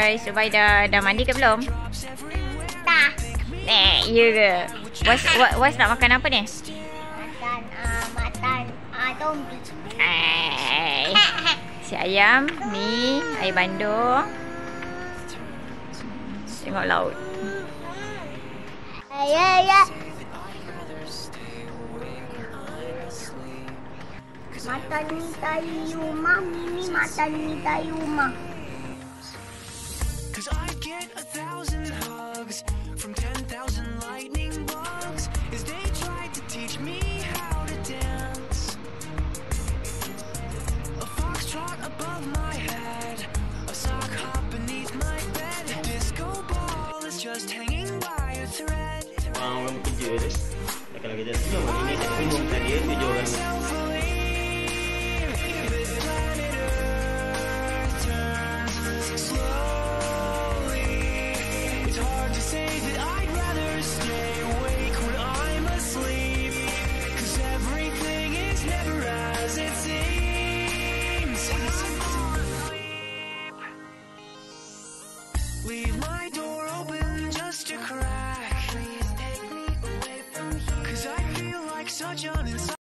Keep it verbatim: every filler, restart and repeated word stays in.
guys. Zubaida dah mandi ke belum? Dah. Eh, ya ke? Wais, Wais nak makan apa ni? Makan, uh, makan uh, zombie. Eh, si ayam, ni air bandung. Tengok laut. Ya, ya. Makan mi tayu rumah, Mimi makan mi tayu rumah. Cause I get a thousand hugs from ten thousand lightning bugs as they try to teach me how to dance. A foxtrot above my head, a sock hop beneath my bed. A disco ball is just hanging by a thread. Orang bekerja dia. Kalau kerja semua ini saya umumkan dia tujuh orang. Say that I'd rather stay awake when I'm asleep, cause everything is never as it seems. Leave my door open just a crack, please take me away from here, cause I feel like such an inside.